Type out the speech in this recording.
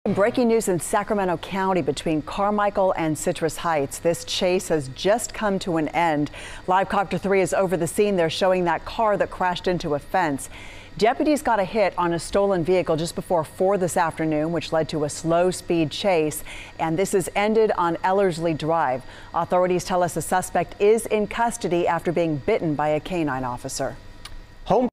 Breaking news in Sacramento County between Carmichael and Citrus Heights. This chase has just come to an end. Live Copter 3 is over the scene. They're showing that car that crashed into a fence. Deputies got a hit on a stolen vehicle just before 4 this afternoon, which led to a slow speed chase. And this has ended on Ellerslee Drive. Authorities tell us the suspect is in custody after being bitten by a canine officer.